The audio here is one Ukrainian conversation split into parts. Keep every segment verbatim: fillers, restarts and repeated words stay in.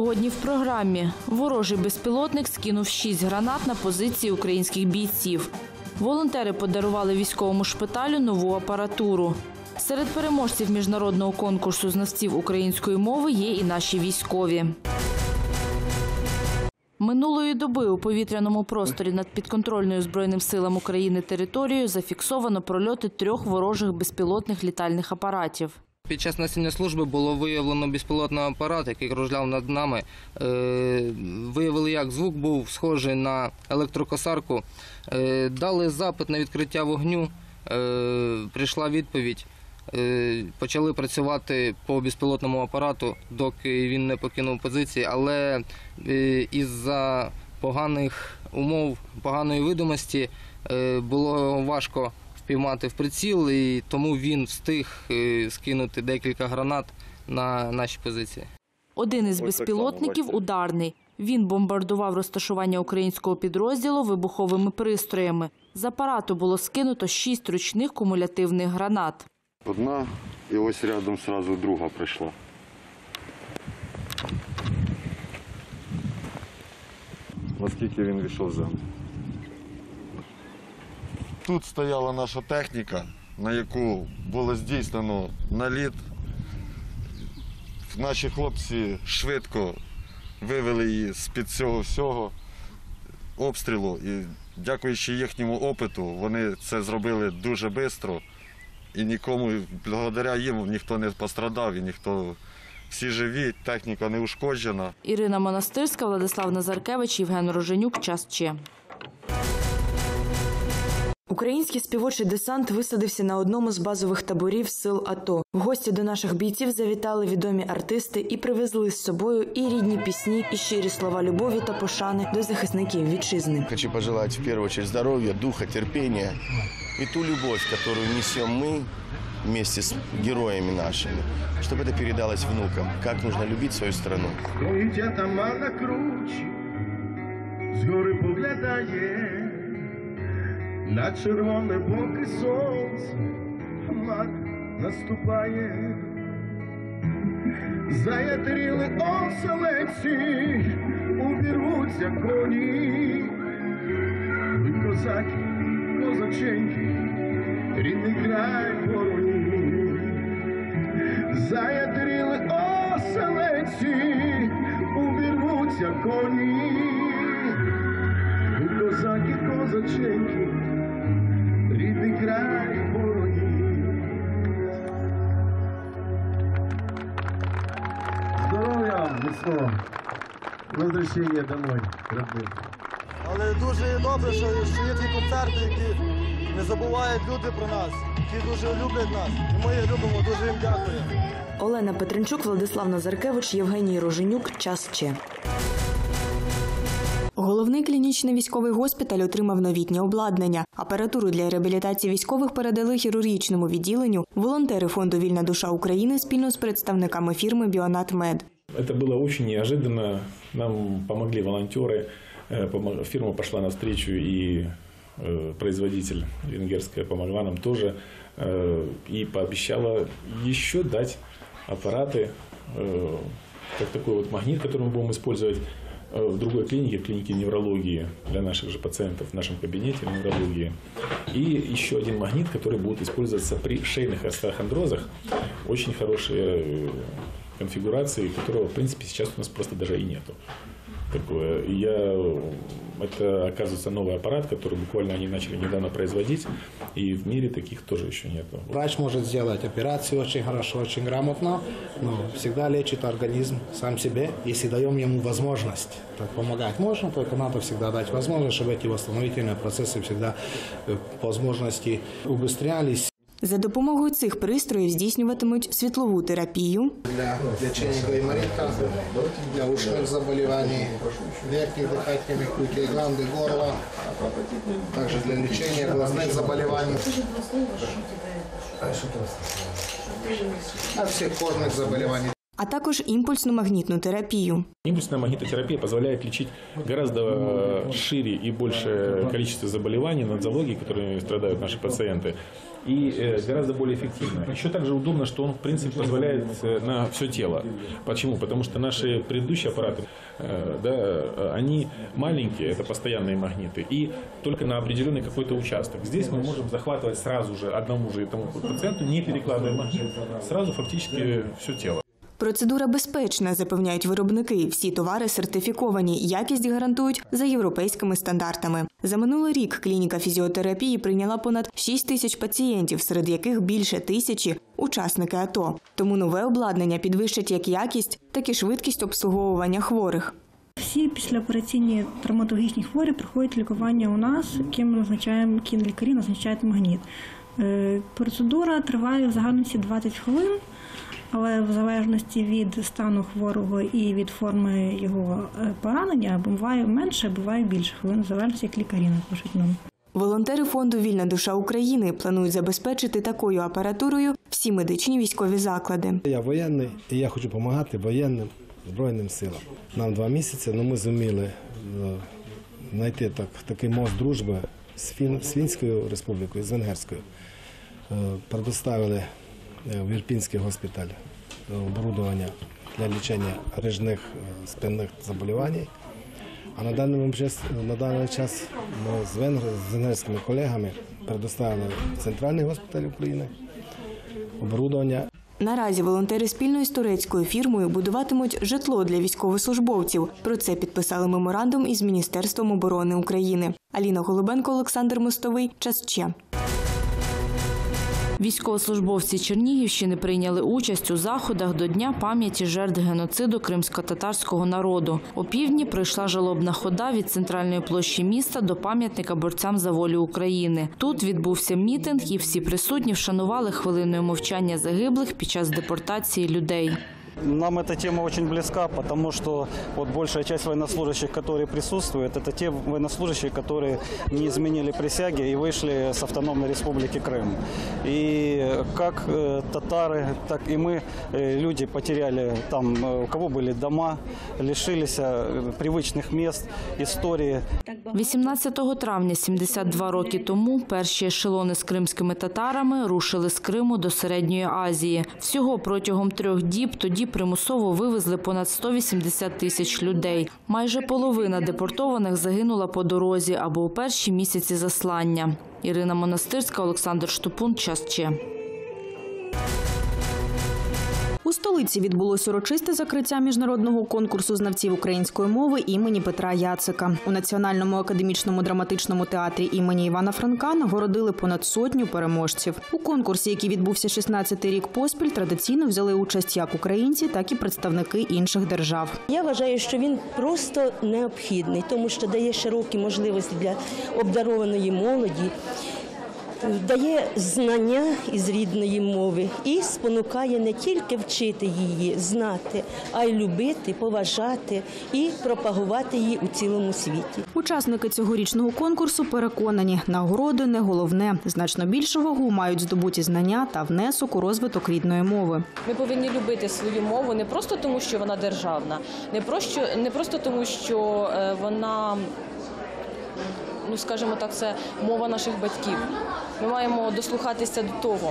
Сьогодні в програмі ворожий безпілотник скинув шість гранат на позиції українських бійців. Волонтери подарували військовому шпиталю нову апаратуру. Серед переможців міжнародного конкурсу знавців української мови є і наші військові. Минулої доби у повітряному просторі над підконтрольною Збройним силам України територією зафіксовано прольоти трьох ворожих безпілотних літальних апаратів. Під час несення служби було виявлено безпілотний апарат, який кружляв над нами. Виявили, як звук був схожий на електрокосарку. Дали запит на відкриття вогню, прийшла відповідь. Почали працювати по безпілотному апарату, доки він не покинув позиції, але із-за поганих умов, поганої видимості було важко впіймати в приціл, і тому він встиг скинути декілька гранат на наші позиції. Один із безпілотників – ударний. Він бомбардував розташування українського підрозділу вибуховими пристроями. З апарату було скинуто шість ручних кумулятивних гранат. Одна, і ось рядом одразу друга прийшла. Наскільки він війшов в землю. Тут стояла наша техніка, на яку було здійснено наліт. Наші хлопці швидко вивели її з-під цього всього обстрілу. І дякуючи їхньому опиту, вони це зробили дуже швидко. І нікому, благодаря їм, ніхто не пострадав, і ніхто, всі живі, техніка не ушкоджена. Ірина Монастирська, Владислав Назаркевич, Євген Роженюк. Час Че. Український співочий десант висадився на одному з базових таборів сил АТО. В гості до наших бійців завітали відомі артисти і привезли з собою і рідні пісні, і щирі слова любові та пошани до захисників вітчизни. Хочу пожелати, в першу чергу, здоров'я, духа, терпіння і ту любов, яку несемо ми вместе з героями нашими, щоб це передалось внукам, як потрібно любити свою країну. Стоїть атаман на кручі, згори поглядає на червоне поки сонце, мак наступає. Заятріли оселедці, увірвуться коні. Ви козаки, козаченьки, рідний край вороні. Заятріли оселедці, увірвуться коні. Ви козаки, козаченьки, рідний край вороні. Здоров'я, міцного, возвращення домой, родних. Але дуже добре, що є ті концерти, які не забувають люди про нас, які дуже люблять нас. І ми їх любимо, дуже їм дякуємо. Олена Петренчук, Владислав Назаркевич, Євгеній Роженюк. Час Че. Головний клінічний військовий госпіталь отримав новітнє обладнання. Апаратуру для реабілітації військових передали хірургічному відділенню волонтери фонду «Вільна душа України» спільно з представниками фірми «Біонат-Мед». Это было очень неожиданно. Нам помогли волонтеры. Фирма пошла навстречу, и производитель венгерская помогла нам тоже. И пообещала еще дать аппараты, как такой вот магнит, который мы будем использовать в другой клинике, в клинике неврологии для наших же пациентов, в нашем кабинете неврологии. И еще один магнит, который будет использоваться при шейных остеохондрозах. Очень хорошие конфигурации, которого, в принципе, сейчас у нас просто даже и нету. Такое. Я, это, оказывается, новый аппарат, который буквально они начали недавно производить, и в мире таких тоже еще нету. Врач может сделать операцию очень хорошо, очень грамотно, но всегда лечит организм сам себе, если даем ему возможность. Так помогать можно, только надо всегда дать возможность, чтобы эти восстановительные процессы всегда по возможности убыстрялись. За допомогою цих пристроїв здійснюватимуть світлову терапію для лечения гайморита, для ушных заболеваний, верхних дыхательных путей, гланды, горла, также для лечения глазных заболеваний, а всех кожных заболеваний. А також імпульсну магнітну терапію. Импульсная магнитотерапия позволяет лечить гораздо шире и большее количество заболеваний, нозологий, которыми страдают наши пациенты. и гораздо более эффективно. Еще также удобно, что он, в принципе, позволяет на все тело. Почему? Потому что наши предыдущие аппараты, да, они маленькие, это постоянные магниты, и только на определенный какой-то участок. Здесь мы можем захватывать сразу же одному же этому пациенту, не перекладывая магнит, сразу фактически все тело. Процедура безпечна, запевняють виробники. Всі товари сертифіковані, якість гарантують за європейськими стандартами. За минулий рік клініка фізіотерапії прийняла понад шість тисяч пацієнтів, серед яких більше тисячі – учасники АТО. Тому нове обладнання підвищить як якість, так і швидкість обслуговування хворих. Всі післяопераційні травматологічні хворі проходять лікування у нас, яким ми назначаємо, лікарі назначають магніт. Процедура триває в загальності двадцять хвилин. Але в залежності від стану хворого і від форми його поранення буває менше, буває більше хвилин, в залежності, як лікарі напишуть нам. Волонтери фонду «Вільна душа України» планують забезпечити такою апаратурою всі медичні військові заклади. Я воєнний і я хочу допомагати воєнним Збройним силам. Нам два місяці, але ми зуміли знайти так, такий мост дружби з, Фін, з Фінською республікою, з Венгерською. Предоставили в Ірпінський госпіталь оборудовання для лічення рижних спинних заболівань. А на даний час, на даний час ми з, венгр, з венгерськими колегами предоставили в Центральний госпіталь України оборудовання. Наразі волонтери спільно із турецькою фірмою будуватимуть житло для військовослужбовців. Про це підписали меморандум із Міністерством оборони України. Аліна Голубенко, Олександр Мостовий. Час Че. Військовослужбовці Чернігівщини прийняли участь у заходах до Дня пам'яті жертв геноциду кримськотатарського народу. Опівдні пройшла жалобна хода від центральної площі міста до пам'ятника борцям за волю України. Тут відбувся мітинг, і всі присутні вшанували хвилиною мовчання загиблих під час депортації людей. Нам эта тема очень близка, потому что вот большая часть военнослужащих, которые присутствуют, это те военнослужащие, которые не изменили присяги и вышли с автономной республики Крым. И как э, татары, так и мы, э, люди потеряли там, э, у кого были дома, лишились э, привычных мест, истории. вісімнадцятого травня сімдесят два роки тому перші ешелони з кримськими татарами рушили з Криму до Середньої Азії. Всього протягом трьох діб тоді примусово вивезли понад сто вісімдесят тисяч людей. Майже половина депортованих загинула по дорозі або у перші місяці заслання. Ірина Монастирська, Олександр Штупун. Час Че. У столиці відбулось урочисте закриття міжнародного конкурсу знавців української мови імені Петра Яцика. У Національному академічному драматичному театрі імені Івана Франка нагородили понад сотню переможців. У конкурсі, який відбувся шістнадцятий рік поспіль, традиційно взяли участь як українці, так і представники інших держав. Я вважаю, що він просто необхідний, тому що дає широкі можливості для обдарованої молоді, дає знання із рідної мови і спонукає не тільки вчити її, знати, а й любити, поважати і пропагувати її у цілому світі. Учасники цьогорічного конкурсу переконані, нагороди не головне. Значно більшу вагу мають здобуті знання та внесок у розвиток рідної мови. Ми повинні любити свою мову не просто тому, що вона державна, не просто, не просто тому, що вона, ну, скажімо так, це мова наших батьків. Ми маємо дослухатися до того,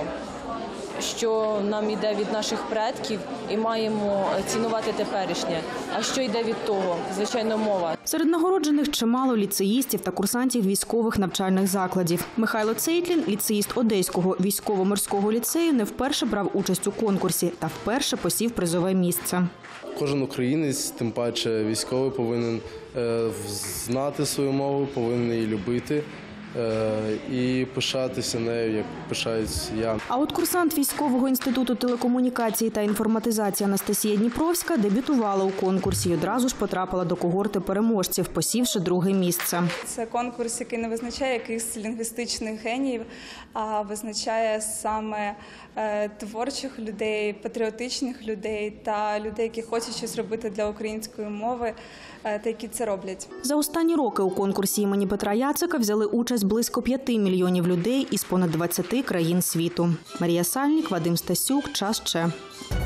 що нам йде від наших предків, і маємо цінувати теперішнє. А що йде від того? Звичайно, мова. Серед нагороджених чимало ліцеїстів та курсантів військових навчальних закладів. Михайло Цейтлін, ліцеїст Одеського військово-морського ліцею, не вперше брав участь у конкурсі та вперше посів призове місце. Кожен українець, тим паче військовий, повинен знати свою мову, повинен її любити і пишатися нею, як пишаюсь я. А от курсант військового інституту телекомунікації та інформатизації Анастасія Дніпровська дебютувала у конкурсі і одразу ж потрапила до когорти переможців, посівши друге місце. Це конкурс, який не визначає якихось лінгвістичних геніїв, а визначає саме творчих людей, патріотичних людей та людей, які хочуть щось робити для української мови, та які це роблять. За останні роки у конкурсі імені Петра Яцика взяли участь близько п'яти мільйонів людей із понад двадцяти країн світу. Марія Сальнік, Вадим Стасюк. Час Че.